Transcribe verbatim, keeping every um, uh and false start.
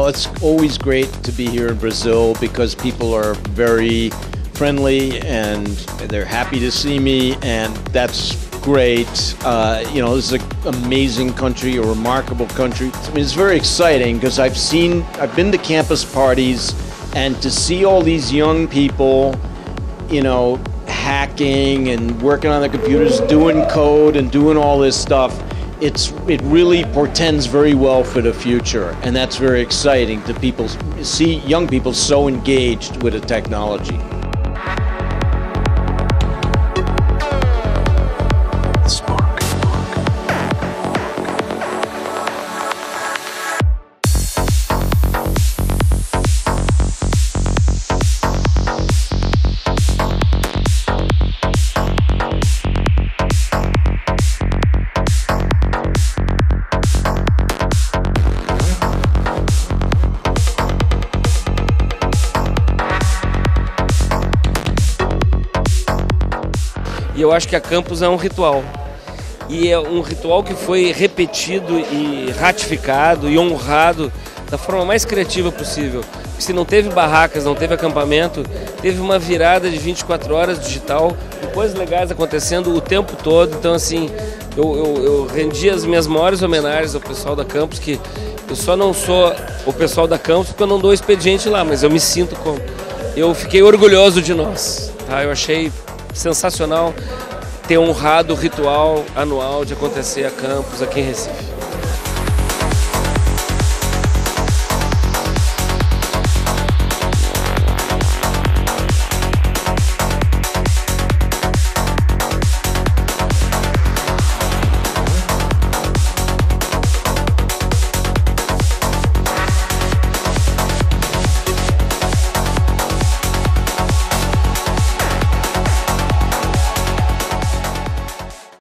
Well, it's always great to be here in Brazil because people are very friendly and they're happy to see me, and that's great. Uh, you know, this is an amazing country, a remarkable country. I mean, it's very exciting because I've seen, I've been to campus parties, and to see all these young people, you know, hacking and working on their computers, doing code and doing all this stuff, it's it really portends very well for the future, and that's very exciting to people see young people so engaged with the technology. E eu acho que a Campus é um ritual. E é um ritual que foi repetido e ratificado e honrado da forma mais criativa possível. Porque se não teve barracas, não teve acampamento, teve uma virada de vinte e quatro horas digital, com coisas legais acontecendo o tempo todo. Então, assim, eu, eu, eu rendi as minhas maiores homenagens ao pessoal da Campus, que eu só não sou o pessoal da Campus porque eu não dou expediente lá, mas eu me sinto como... Eu fiquei orgulhoso de nós, tá? Eu achei sensacional ter honrado o ritual anual de acontecer a Campus aqui em Recife.